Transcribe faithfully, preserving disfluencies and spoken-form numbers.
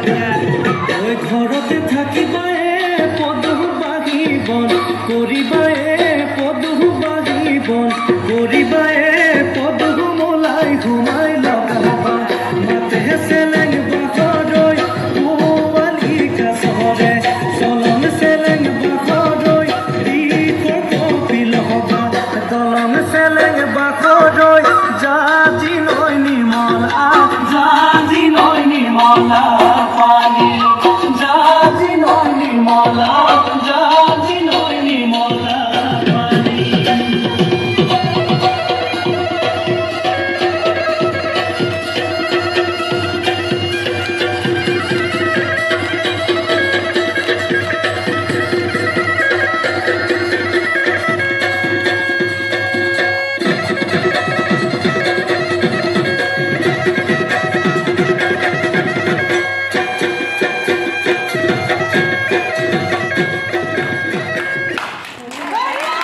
ওই ঘৰতে থাকিবায়ে পদু বাঢ়িবন কৰিবায়ে পদু বাঢ়িবন কৰিবায়ে পদু মলাই ঘুমাই লগাবা মাতে চেলেং বাখৰৈ পোৱালি কাছৰে চলন চেলেং বাখৰৈ দিশৰ কপিল হবা দলং চেলেং বাখৰৈ জাজি নৈ নিমল আ জাজি নৈ নিমল পানী